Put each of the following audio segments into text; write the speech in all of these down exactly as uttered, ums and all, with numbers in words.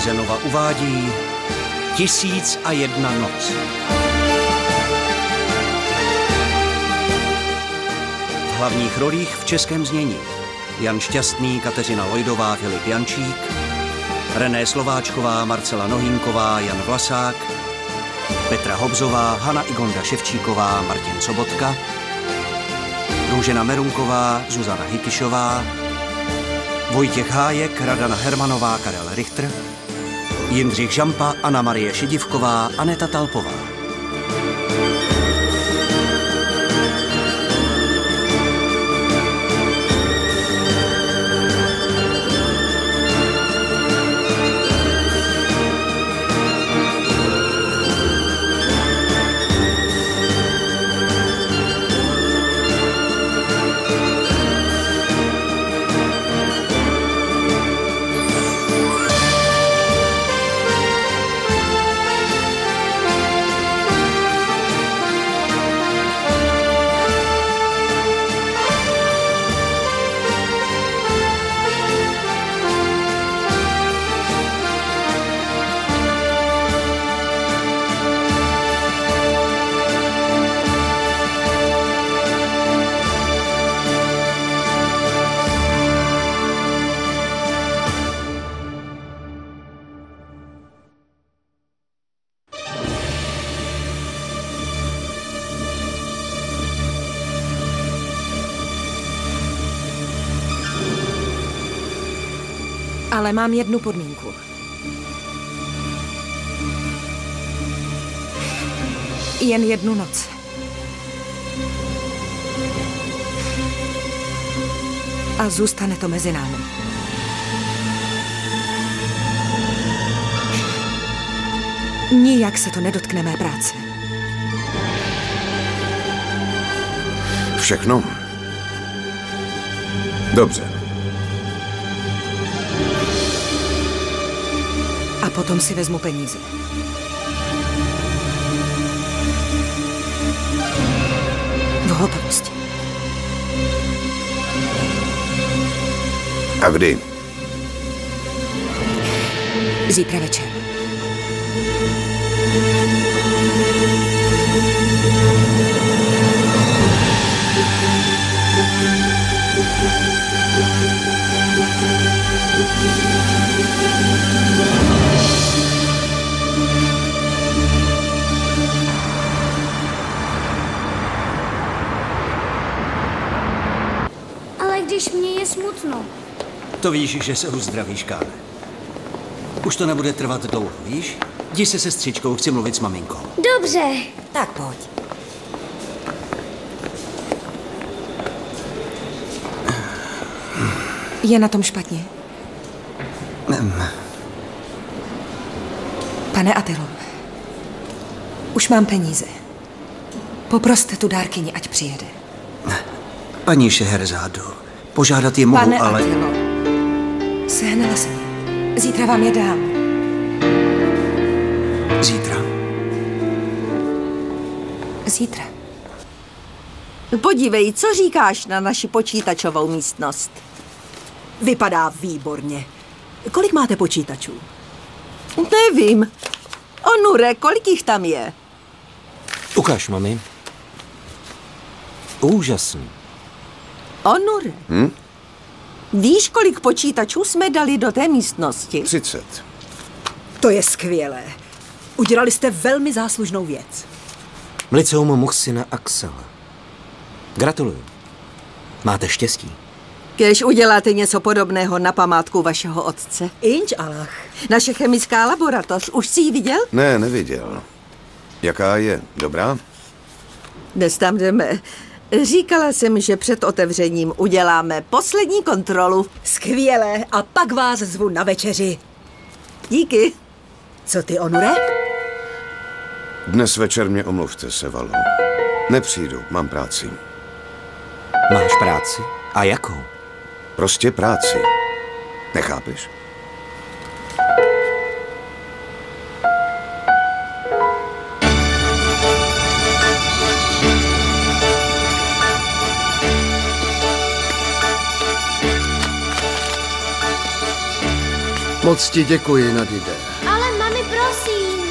televize Nova uvádí Tisíc a jedna noc. V hlavních rolích v českém znění Jan Šťastný, Kateřina Lojdová, Filip Jančík, René Slováčková, Marcela Nohínková, Jan Vlasák, Petra Hobzová, Hana Igonda Ševčíková, Martin Sobotka, Růžena Merunková, Zuzana Hikyšová, Vojtěch Hájek, Radana Hermanová, Karel Richter, Jindřich Žampa, Anna Marie Šedivková, Aneta Talpová. Ale mám jednu podmínku. Jen jednu noc. A zůstane to mezi námi. Nijak se to nedotkne mé práce. Všechno? Dobře. A potom si vezmu peníze. V hotovosti. A kdy? Zítra večer. Když mě je smutno. To víš, že se uzdravíš, Káne. Už to nebude trvat dlouho, víš? Jdi se sestřičkou, chci mluvit s maminkou. Dobře. Tak pojď. Je na tom špatně? Pane Attilo, už mám peníze. Poproste tu dárkyni, ať přijede. Paní Šeherzádo, požádat je mohu, Pane ale... Pane Attilo, sehnala jsem je. Zítra vám je dám. Zítra. Zítra. Podívej, co říkáš na naši počítačovou místnost? Vypadá výborně. Kolik máte počítačů? Nevím. Onure, kolik jich tam je? Ukáž, mami. Úžasný. Onure. Hm? Víš, kolik počítačů jsme dali do té místnosti? Třicet. To je skvělé. Udělali jste velmi záslužnou věc. Mliceum Muhsina Axela. Gratuluju. Máte štěstí. Kéž uděláte něco podobného na památku vašeho otce. Inč Allah. Naše chemická laboratoř, už jsi ji viděl? Ne, neviděl. Jaká je? Dobrá? Dnes tam jdeme. Říkala jsem, že před otevřením uděláme poslední kontrolu. Skvělé, a pak vás zvu na večeři. Díky. Co ty, Onure? Dnes večer mě omluvte, Sevalo. Nepřijdu, mám práci. Máš práci? A jakou? Prostě práci. Nechápeš? Moc ti děkuji, Nadide. Ale mami, prosím.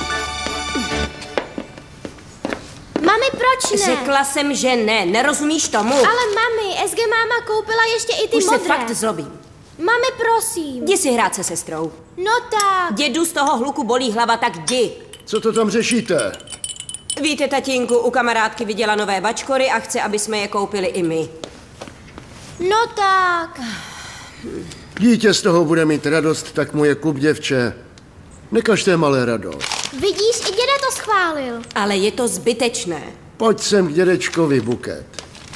Mami, proč ne? Řekla jsem, že ne. Nerozumíš tomu? Ale mami, S G máma koupila ještě i ty Už modré. se fakt zlobím. Mami, prosím. Jdi si hrát se sestrou. No tak. Dědu z toho hluku bolí hlava, tak jdi. Co to tam řešíte? Víte, tatínku, u kamarádky viděla nové bačkory a chce, aby jsme je koupili i my. No tak. Dítě z toho bude mít radost, tak mu je kup, děvče. Nekažte malé radost. Vidíš, i děda to schválil. Ale je to zbytečné. Pojď sem k dědečkovi, Buket.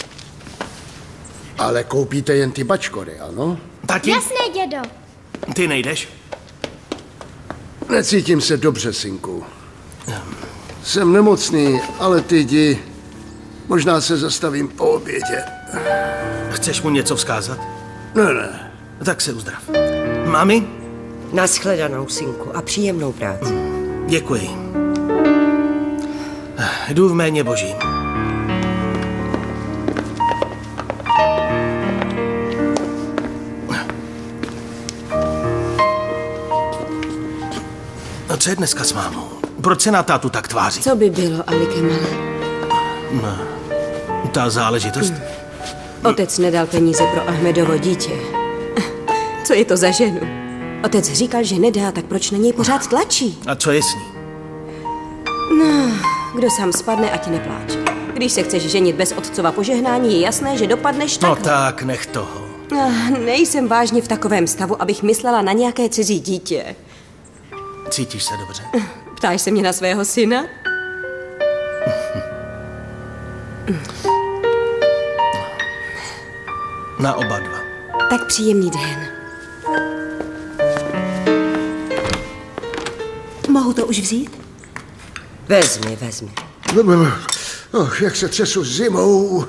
Ale koupíte jen ty bačkory, ano? Tati? Jasné, dědo. Ty nejdeš? Necítím se dobře, synku. Jsem nemocný, ale ty jdi. Možná se zastavím po obědě. Chceš mu něco vzkázat? Ne, ne. Tak se uzdrav. Mami? Naschledanou, synku, a příjemnou práci. Děkuji. Jdu v jméně Božím. No co je dneska s mámou? Proč se na tátu tak tváří? Co by bylo, Ali Kemale? No, ta záležitost? Otec nedal peníze pro Ahmedovo dítě. Co je to za ženu? Otec říkal, že nedá, tak proč na něj pořád tlačí? A co je s ní? No, kdo sám spadne, ať nepláče. Když se chceš ženit bez otcova požehnání, je jasné, že dopadneš tak. No tak, nech toho. Ah, nejsem vážně v takovém stavu, abych myslela na nějaké cizí dítě. Cítíš se dobře? Ptáš se mě na svého syna? Na oba dva. Tak příjemný den. Mohu to už vzít? Vezmi, vezmi. Oh, jak se třesu zimou.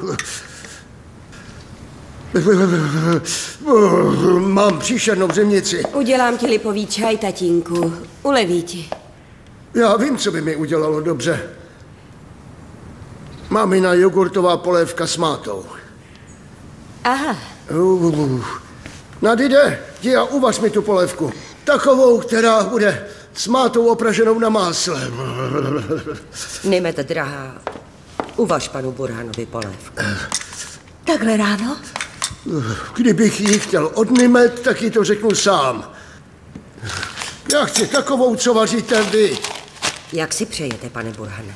Mám příšernou zimnici. Udělám ti lipový čaj, tatínku. Uleví ti. Já vím, co by mi udělalo dobře. Mamina jogurtová polévka s mátou. Aha. Uh, Nadide, jdi a uvař mi tu polévku. Takovou, která bude s mátou opraženou na másle. Nejmete, drahá. Uvaž panu Burhanovi polévku. Takhle ráno? Kdybych ji chtěl odnymet, tak ji to řeknu sám. Já chci takovou, co vaříte vy. Jak si přejete, pane Burhane?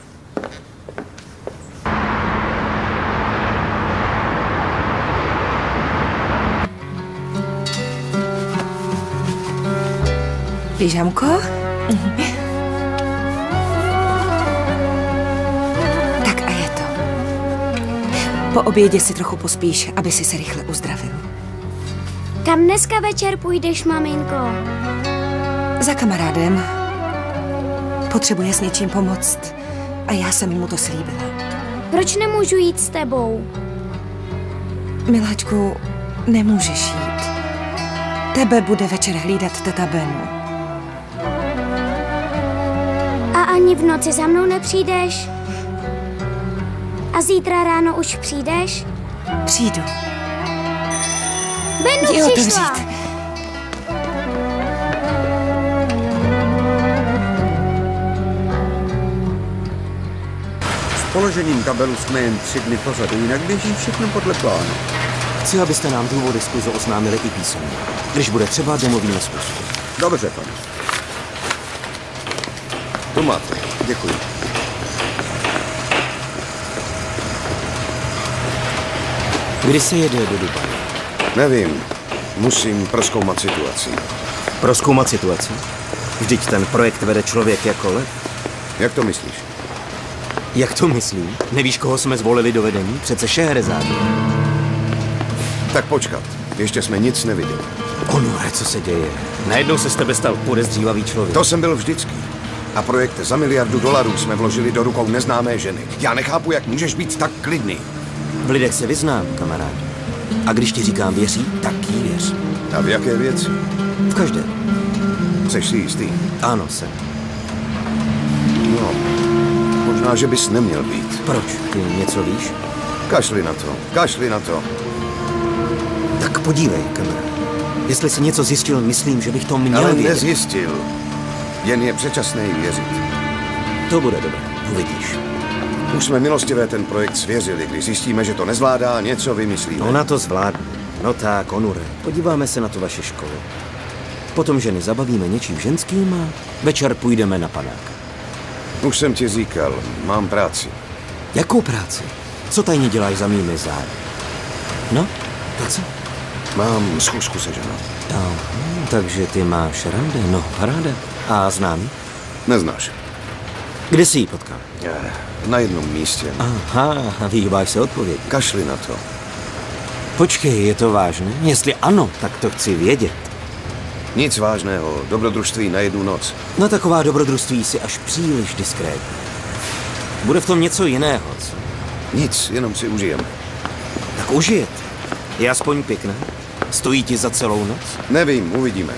Pyžamko? Tak a je to. Po obědě si trochu pospíš, aby si se rychle uzdravil. Kam dneska večer půjdeš, maminko? Za kamarádem. Potřebuje s něčím pomoct a já jsem mu to slíbila. Proč nemůžu jít s tebou? Miláčku, nemůžeš jít. Tebe bude večer hlídat teta Benu. A ani v noci za mnou nepřijdeš? A zítra ráno už přijdeš? Přijdu. Benu Jdi přišla! otevřít. S položením kabelu jsme jen tři dny pozadu, jinak běží všechno podle plánu. Chci, abyste nám důvody skluzu oznámili i písemně. Když bude třeba, domluvíme schůzku. Dobře, pane. Tu máte. Děkuji. Kdy se jede do Dubaje? Nevím. Musím prozkoumat situaci. Prozkoumat situaci? Vždyť ten projekt vede člověk jako lev. Jak to myslíš? Jak to myslím? Nevíš, koho jsme zvolili do vedení? Přece Šehrezádu. Tak počkat. Ještě jsme nic neviděli. Onore, co se děje? Najednou se z tebe stal podezřívavý člověk. To jsem byl vždycky. A projekt za miliardu dolarů jsme vložili do rukou neznámé ženy. Já nechápu, jak můžeš být tak klidný. V lidech se vyznám, kamarád. A když ti říkám věří, tak jí věř. A v jaké věci? V každé. Jseš si jistý? Ano, jsem. No, možná, že bys neměl být. Proč? Ty něco víš? Kašli na to, kašli na to. Tak podívej, kamarád. Jestli jsi něco zjistil, myslím, že bych to měl Ale vědět. nezjistil. Jen je předčasné jí věřit. To bude dobré, uvidíš. Už jsme milostivé ten projekt svěřili. Když zjistíme, že to nezvládá, něco vymyslíme. Ona to zvládne. No tak, Onure, podíváme se na tu vaši školu. Potom ženy zabavíme něčím ženským a večer půjdeme na panák. Už jsem ti říkal, mám práci. Jakou práci? Co tajně děláš za mými zády? No, tak co? Mám schůzku se ženou. No, takže ty máš rande, no, paráda. A znám? Neznáš. Kde jsi ji potkal? Na jednom místě. Aha, vyhýbáš se odpověď. Kašli na to. Počkej, je to vážné? Jestli ano, tak to chci vědět. Nic vážného, dobrodružství na jednu noc. No taková dobrodružství si až příliš diskrétní. Bude v tom něco jiného, co? Nic, jenom si užijeme. Tak užijet. Je aspoň pěkné? Stojí ti za celou noc? Nevím, uvidíme.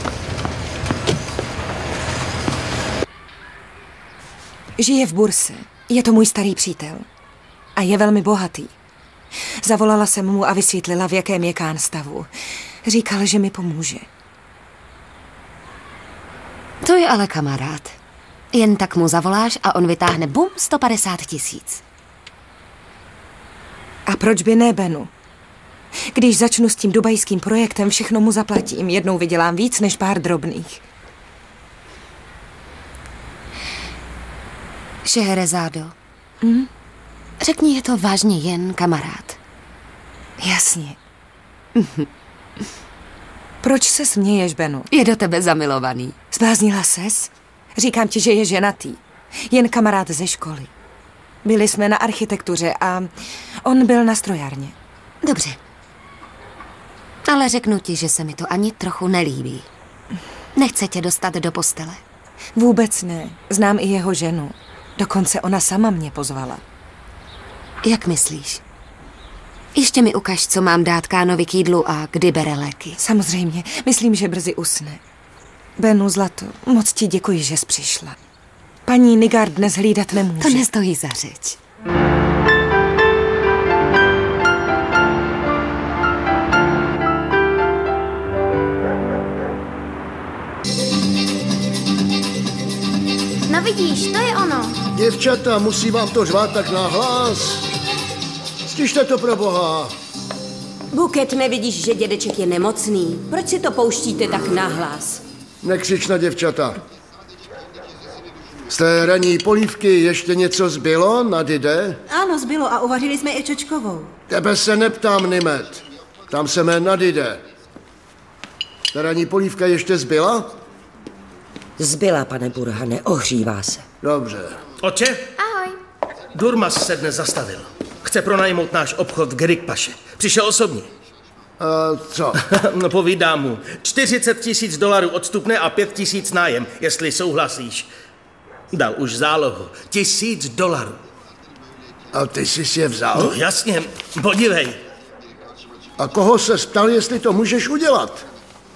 Žije v Burse. Je to můj starý přítel. A je velmi bohatý. Zavolala jsem mu a vysvětlila, v jakém je Kán stavu. Říkal, že mi pomůže. To je ale kamarád. Jen tak mu zavoláš a on vytáhne bum sto padesát tisíc. A proč by ne, Benu? Když začnu s tím dubajským projektem, všechno mu zaplatím. Jednou vydělám víc než pár drobných. Šeherezádo, Hm? řekni, je to vážně jen kamarád. Jasně. Proč se směješ, Benu? Je do tebe zamilovaný. Zbláznila ses? Říkám ti, že je ženatý. Jen kamarád ze školy. Byli jsme na architektuře a on byl na strojárně. Dobře. Ale řeknu ti, že se mi to ani trochu nelíbí. Nechce tě dostat do postele. Vůbec ne. Znám i jeho ženu. Dokonce ona sama mě pozvala. Jak myslíš? Ještě mi ukaž, co mám dát Kánovi k jídlu a kdy bere léky. Samozřejmě. Myslím, že brzy usne. Benu, zlato, moc ti děkuji, že jsi přišla. Paní Nigard dnes hlídat nemůže. To nestojí za řeč. No vidíš, to je ono. Děvčata, musí vám to řvát tak nahlas. Stižte to pro boha. Buket, nevidíš, že dědeček je nemocný? Proč si to pouštíte tak nahlas? Nekřič na děvčata. Z té ranní polívky ještě něco zbylo, Nadide? Ano, zbylo a uvařili jsme i čočkovou. Tebe se neptám, Nimet. Tam se mé Nadide. Ta ranní polívka ještě zbyla? Zbyla, pane Burhane, ohřívá se. Dobře. Oče? Ahoj. Durmas se dnes zastavil. Chce pronajmout náš obchod v Gerikpaše. Přišel osobně. A co? No povídám mu. čtyřicet tisíc dolarů odstupné a pět tisíc nájem, jestli souhlasíš. Dal už zálohu. Tisíc dolarů. A ty jsi si je vzal? No jasně, podívej. A koho se ptal, jestli to můžeš udělat?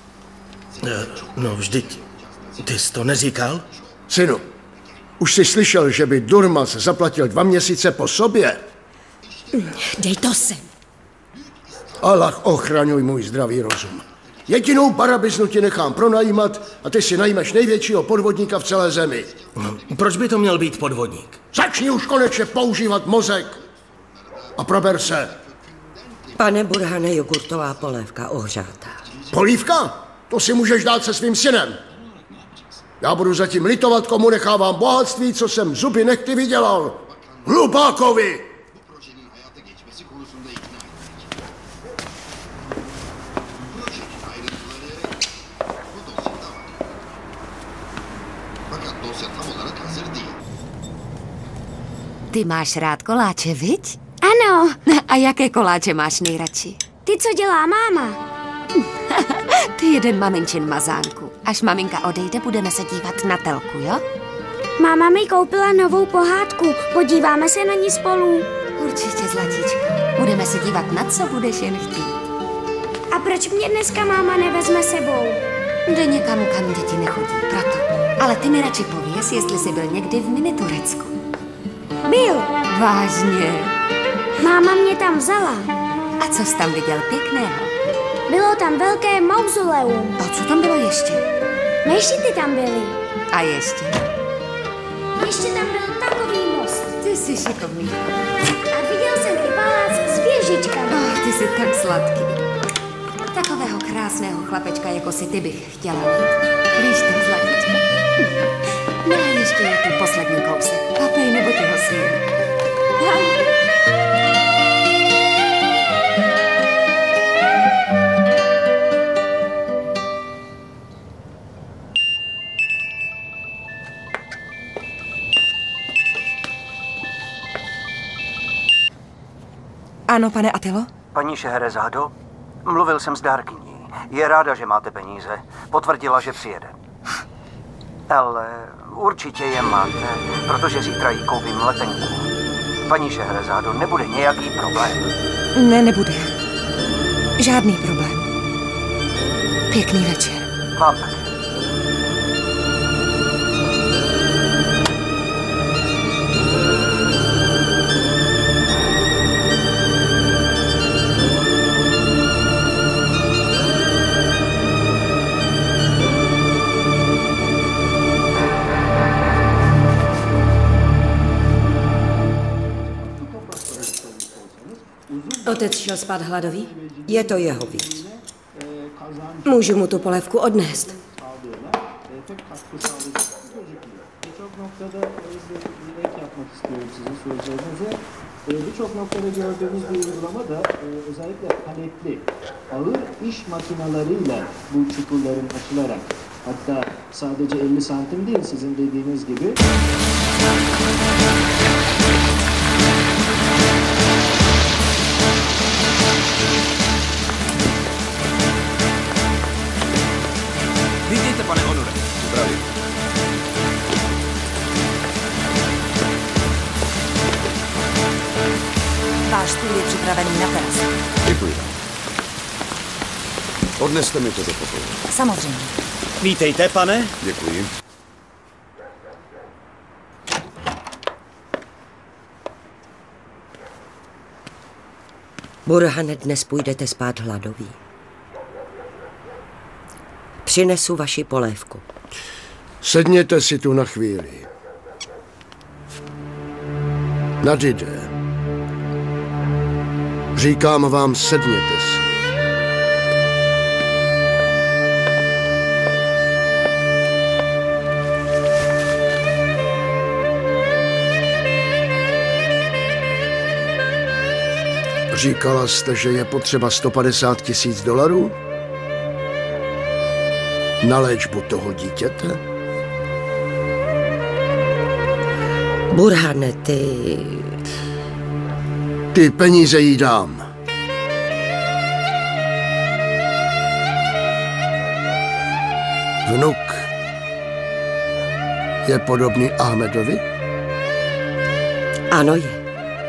No vždyť, ty jsi to neříkal? Synu, už jsi slyšel, že by Durmas zaplatil dva měsíce po sobě? Dej to sem. Allah ochraňuj můj zdravý rozum. Jedinou barabiznu ti nechám pronajímat a ty si najmeš největšího podvodníka v celé zemi. No, proč by to měl být podvodník? Začni už konečně používat mozek a prober se. Pane Burhane, jogurtová polévka ohřátá. Polívka? To si můžeš dát se svým synem. Já budu zatím litovat, komu nechávám bohatství, co jsem zuby nechty vydělal. Hlupákovi! Ty máš rád koláče, viď? Ano. A jaké koláče máš nejradši? Ty, co dělá máma. Ty jeden maminčin mazánku. Až maminka odejde, budeme se dívat na telku, jo? Máma mi koupila novou pohádku. Podíváme se na ní spolu. Určitě, zlatíčko. Budeme se dívat na co budeš jen chtít. A proč mě dneska máma nevezme sebou? Jde někam, kam děti nechodí, proto. Ale ty mi radši pověz, jestli jsi byl někdy v mini Turecku. Byl. Vážně? Máma mě tam vzala. A co jsi tam viděl pěkného? Bylo tam velké mauzoleum. A co tam bylo ještě? Mešity tam byly. A ještě? Ještě tam byl takový most. Ty jsi šikovný. A viděl jsem i palác s věžičkami. Oh, ty jsi tak sladký. Takového krásného chlapečka, jako si ty bych chtěla mít. Víš to, zlatíčko? No a ještě je tu poslední kousek. Papej, nebo ti ho sním. Ano, pane Atilo? Paní Šeherezádo, mluvil jsem s dárkyní. Je ráda, že máte peníze. Potvrdila, že přijede. Ale určitě je máte, protože zítra jí koupím letenku. Paní Šeherezádo, nebude nějaký problém. Ne, nebude. Žádný problém. Pěkný večer. Vám taky. Otec šel spát hladový? Je to jeho víc. Můžu mu tu polévku odnést. Birçok noktada gördüğümüz bir uygulama da özellikle paletli ağır iş makinalarıyla bu çukurların açılarak, hatta sadece elli santim değil sizin dediğiniz gibi Vítejte, pane Onure. Zdravím. Váš stůl je připravený na terasu. Děkuji vám. Odneste mi to do pokoje. Samozřejmě. Vítejte, pane. Děkuji. Burhane, dnes půjdete spát hladový. Přinesu vaši polévku. Sedněte si tu na chvíli. Nadide. Říkám vám, sedněte si. Říkala jste, že je potřeba sto padesát tisíc dolarů? Na léčbu toho dítěte? Burhane, ty... Ty peníze jí dám. Vnuk je podobný Ahmedovi? Ano, je.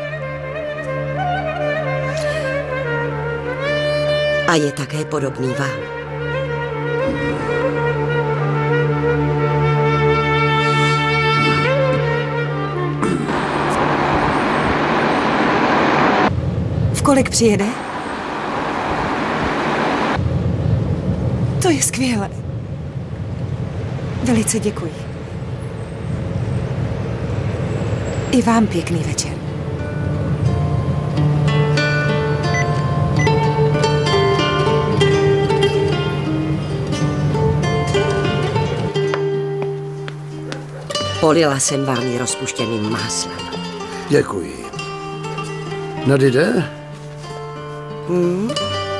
A je také podobný vám. V kolik přijede? To je skvělé. Velice děkuji. I vám pěkný večer. Polila jsem vám ji rozpuštěným máslem. Děkuji. Nadide? Hmm?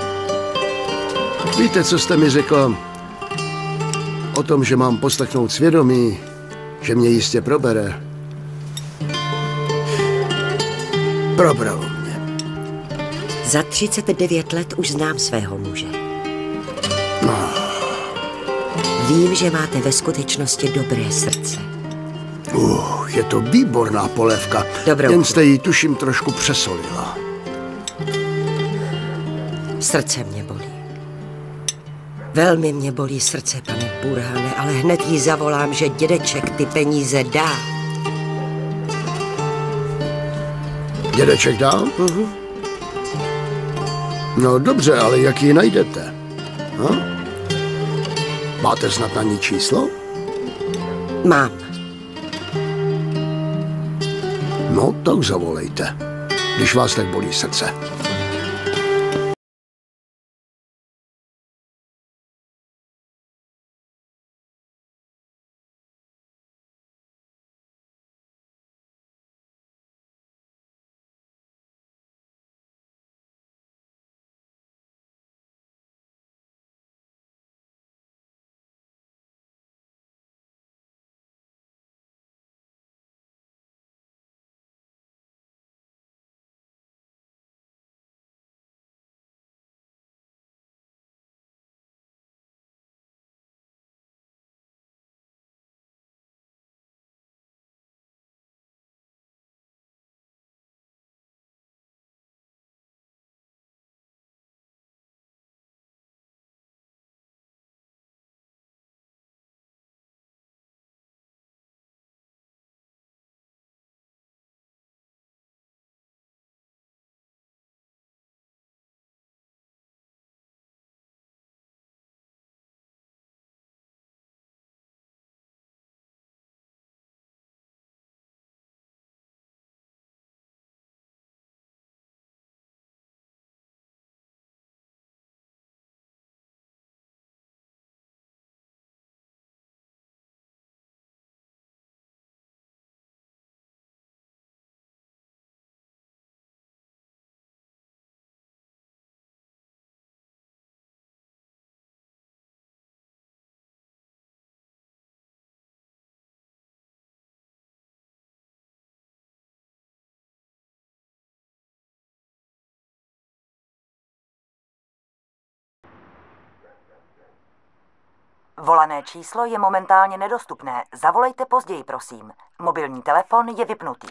Víte, co jste mi řekla o tom, že mám poslechnout svědomí, že mě jistě probere? Probralo mě. Za třicet devět let už znám svého muže. No. Vím, že máte ve skutečnosti dobré srdce. Uh, je to výborná polévka. Dobrou. Jen jste ji, tuším, trošku přesolila. Srdce mě bolí. Velmi mě bolí srdce, pane Burhane, ale hned jí zavolám, že dědeček ty peníze dá. Dědeček dá? Uh-huh. No dobře, ale jak ji najdete? Ha? Máte snad na ní číslo? Mám. No, tak zavolejte, když vás tak bolí srdce. Volané číslo je momentálně nedostupné. Zavolejte později, prosím. Mobilní telefon je vypnutý.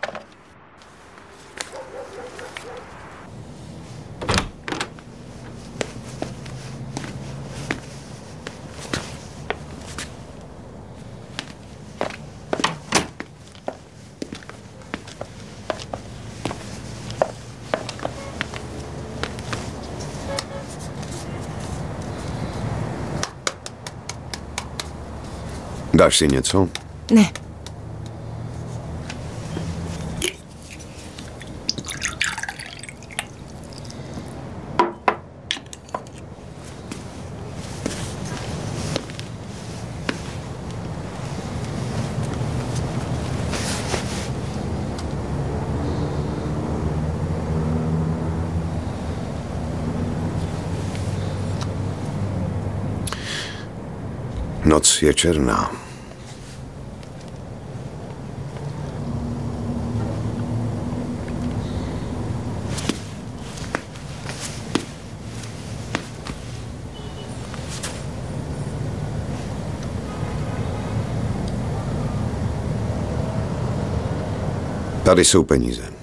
Dáš si něco? Ne. Noc je černá. Tady jsou peníze.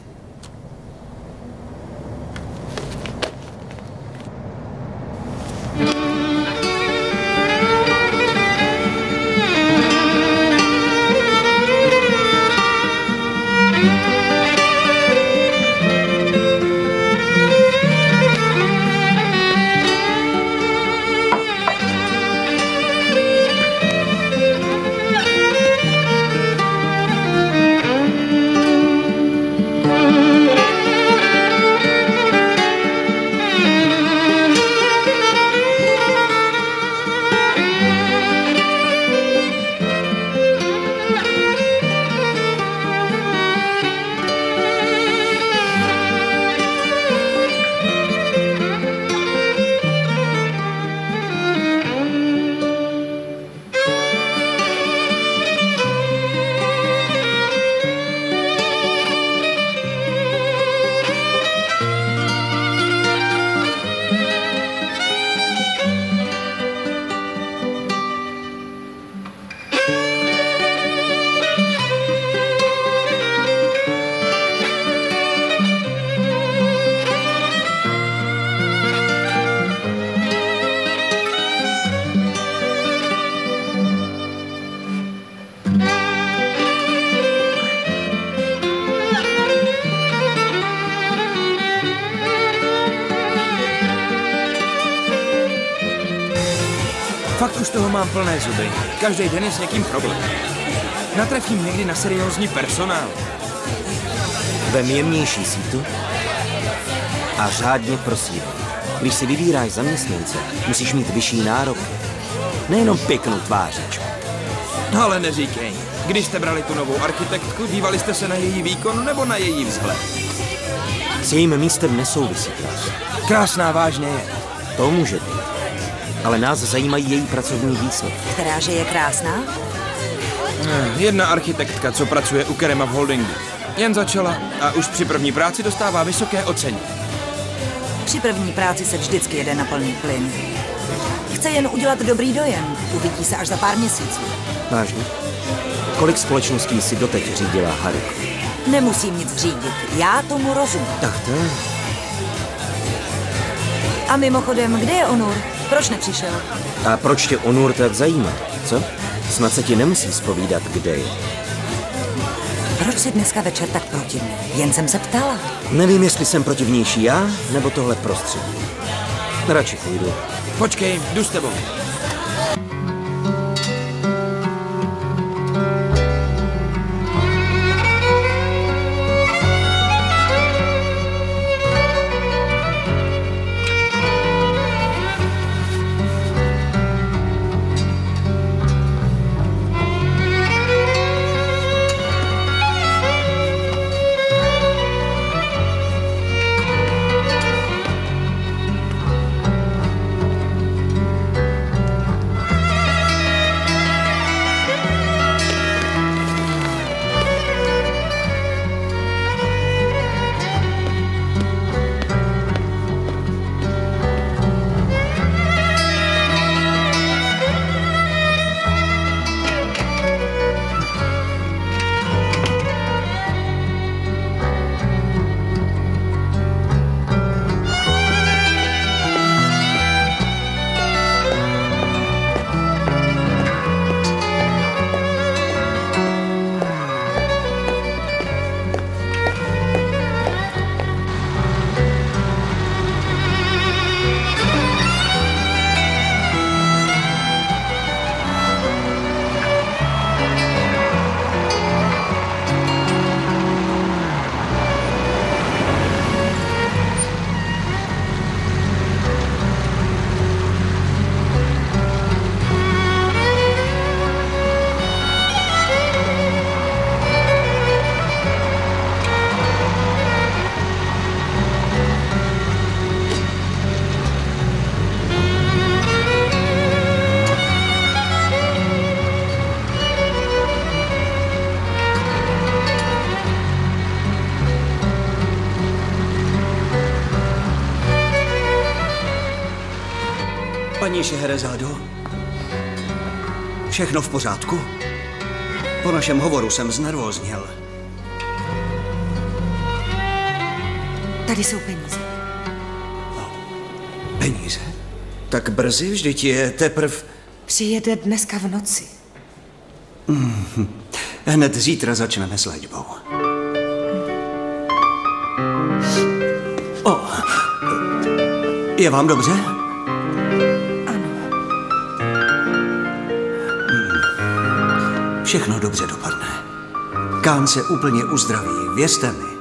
Fakt už toho mám plné zuby. Každý den je s někým problém. Natrefím někdy na seriózní personál. Vem jemnější sítu a řádně prosím. Když si vybíráš zaměstnance, musíš mít vyšší nároky. Nejenom pěknou tvářičku. No ale neříkej. Když jste brali tu novou architektku, dívali jste se na její výkon nebo na její vzhled? S jejím místem nesouvisí krás. Krásná vážně je. To může být. Ale nás zajímají její pracovní výsledky. Která že je krásná? Jedna architektka, co pracuje u Kerema v holdingu. Jen začala a už při první práci dostává vysoké ocenění. Při první práci se vždycky jede na plný plyn. Chce jen udělat dobrý dojem. Uvidí se až za pár měsíců. Vážně? Kolik společností si doteď řídila Haruko? Nemusím nic řídit. Já tomu rozumím. Tak to. A mimochodem, kde je Onur? Proč nepřišel? A proč tě Onur tak zajímá, co? Snad se ti nemusí zpovídat, kde je. Proč jsi dneska večer tak protivný? Jen jsem se ptala. Nevím, jestli jsem protivnější já, nebo tohle prostředí. Radši půjdu. Počkej, jdu s tebou. Paní Šeherezádo, všechno v pořádku? Po našem hovoru jsem znervózněl. Tady jsou peníze. Peníze? Tak brzy, vždyť je teprv... Přijede dneska v noci. Mm, hned zítra začneme s léčbou. O, je vám dobře? Všechno dobře dopadne. Kán se úplně uzdraví, věřte mi.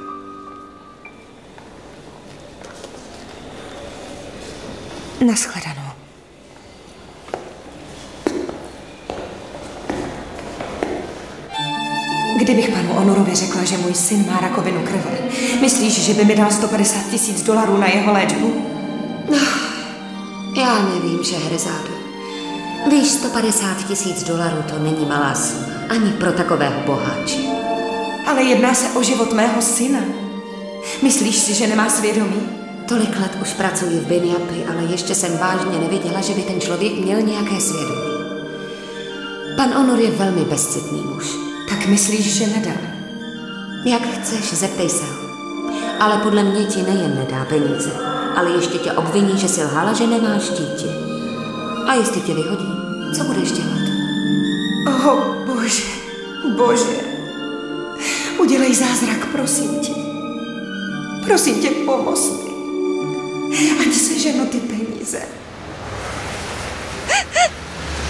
Naschledanou. Kdybych panu Onurovi řekla, že můj syn má rakovinu krve, myslíš, že by mi dal sto padesát tisíc dolarů na jeho léčbu? Já nevím, Šehrezádo. Víš, sto padesát tisíc dolarů to není malá suma, ani pro takového boháče. Ale jedná se o život mého syna. Myslíš si, že nemá svědomí? Tolik let už pracuji v Binjapi, ale ještě jsem vážně nevěděla, že by ten člověk měl nějaké svědomí. Pan Onur je velmi bezcitný muž. Tak myslíš, že nedá? Jak chceš, zeptej se ho. Ale podle mě ti nejen nedá peníze, ale ještě tě obviní, že si lhala, že nemáš dítě. A jestli tě vyhodí, co budeš dělat? Oh, bože, bože. Udělej zázrak, prosím tě. Prosím tě, pomoz mi. Ať seženu ty peníze.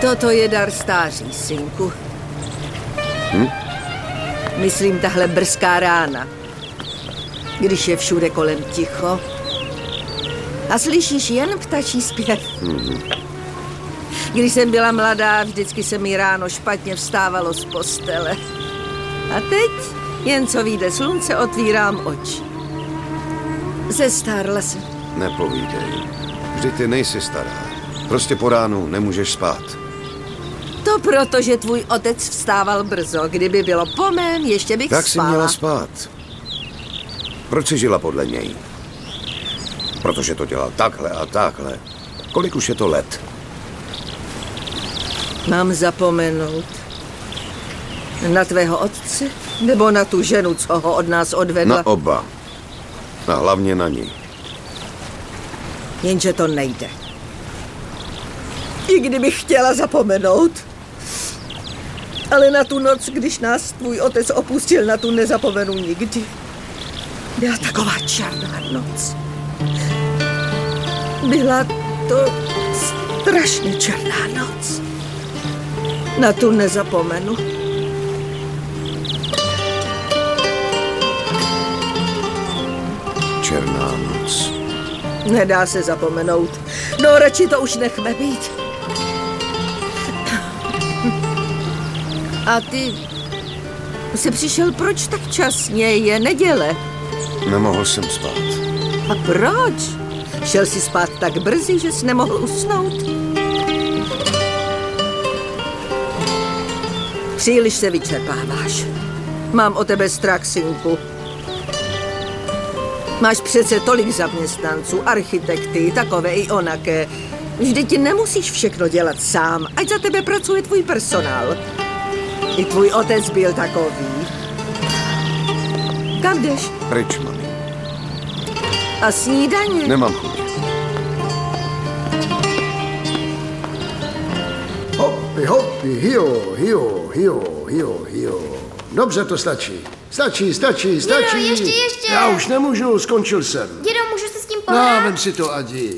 Toto je dar stáří, synku. Hm? Myslím, tahle brzká rána. Když je všude kolem ticho a slyšíš jen ptačí zpěv. Mm-hmm. Když jsem byla mladá, vždycky se mi ráno špatně vstávalo z postele. A teď, jen co vyjde slunce, otvírám oči. Zestárla jsem. Nepovídej. Vždyť ty nejsi stará. Prostě po ránu nemůžeš spát. To proto, že tvůj otec vstával brzo. Kdyby bylo po mém, ještě bych tak spala. Tak jsi měla spát. Proč jsi žila podle něj? Protože to dělal takhle a takhle. Kolik už je to let? Mám zapomenout na tvého otce? Nebo na tu ženu, co ho od nás odvedla? Na oba. A hlavně na ní. Jenže to nejde. I kdybych chtěla zapomenout. Ale na tu noc, když nás tvůj otec opustil, na tu nezapomenu nikdy. Byla taková černá noc. Byla to strašně černá noc. Na tu nezapomenu. Černá noc. Nedá se zapomenout. No, radši to už nechme být. A ty jsi přišel proč tak časně? Je neděle. Nemohl jsem spát. A proč? Šel jsi spát tak brzy, že jsi nemohl usnout? Příliš se vyčerpáváš. Mám o tebe strach, synku. Máš přece tolik zaměstnanců, architekty, takové i onaké. Vždyť nemusíš všechno dělat sám, ať za tebe pracuje tvůj personál. I tvůj otec byl takový. Kam jdeš? Pryč, mami. A snídaně? Nemám chuť. Hopi, hopi, hio, hio, hio, hio, hio. Dobře, to stačí. Stačí, stačí, stačí. Dědo, ještě, ještě. Já už nemůžu, skončil jsem. Dědo, můžu se s tím pohrát? No, vem si to, Adi.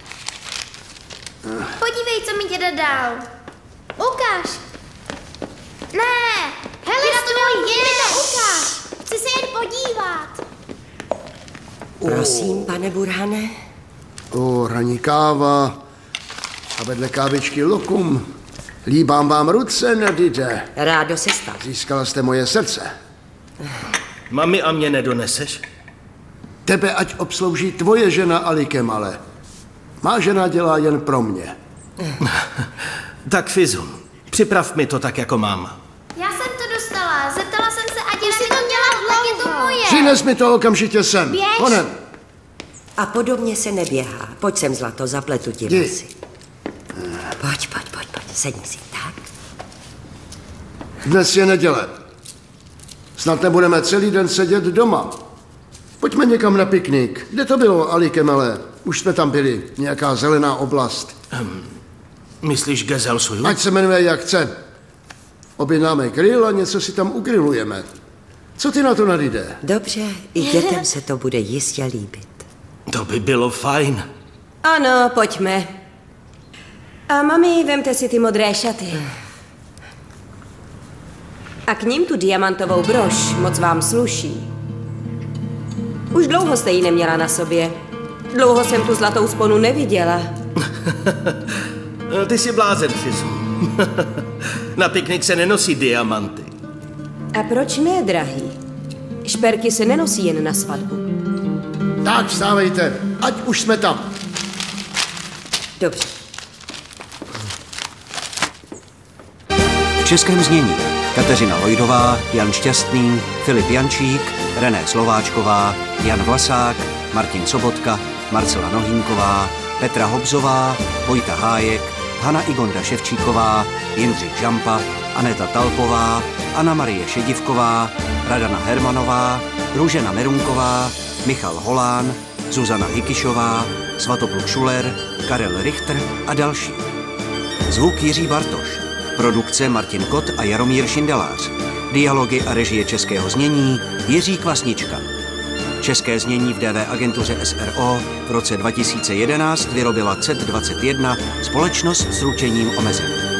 Podívej, co mi děda dal. Ukáž. Ne, hele, děda to dal, jen mi to ukáž. Chci se jen podívat. Prosím, pane Burhane. O, ranní káva a vedle kávičky lokum. Líbám vám ruce, Nedide. Rádo se stalo. Získala jste moje srdce. Mami, a mě nedoneseš? Tebe ať obslouží tvoje žena Alike Male. Má žena dělá jen pro mě. Tak Fizu, připrav mi to tak, jako mám. Já jsem to dostala, zeptala jsem se a děda mi to měla, tak je to moje. Přines mi to okamžitě sem. Běž. Honem. A podobně se neběhá. Pojď sem, zlato, zapletu ti Jdi. vlasy. Pojď, pojď, pojď, pojď, sedni si, tak. Dnes je neděle. Snad nebudeme celý den sedět doma. Pojďme někam na piknik. Kde to bylo, Alike Male? Už jsme tam byli. Nějaká zelená oblast. Um, myslíš Gezelsuju? Ať se jmenuje jak chce. Objednáme grill a něco si tam ugrilujeme. Co ty na to, Nadide? Dobře, i dětem se to bude jistě líbit. To by bylo fajn. Ano, pojďme. A mami, vemte si ty modré šaty. A k ním tu diamantovou brož, moc vám sluší. Už dlouho jste ji neměla na sobě. Dlouho jsem tu zlatou sponu neviděla. Ty jsi blázen, Fizu. Na piknik se nenosí diamanty. A proč ne, drahý? Šperky se nenosí jen na svatbu. Tak, vstávejte, ať už jsme tam. Dobře. V českém znění Kateřina Lojdová, Jan Šťastný, Filip Jančík, René Slováčková, Jan Vlasák, Martin Sobotka, Marcela Nohínková, Petra Hobzová, Vojta Hájek, Hana Igonda Ševčíková, Jindřich Žampa, Aneta Talpová, Anna Marie Šedivková, Radana Hermanová, Růžena Merunková, Michal Holán, Zuzana Hikišová, Svatopluk Šuler, Karel Richter a další. Zvuk Jiří Bartoš, produkce Martin Kot a Jaromír Šindelář, dialogy a režie českého znění Jiří Kvasnička. České znění v D V agentuře S R O v roce dva tisíce jedenáct vyrobila C E T dvacet jedna, společnost s ručením omezeným.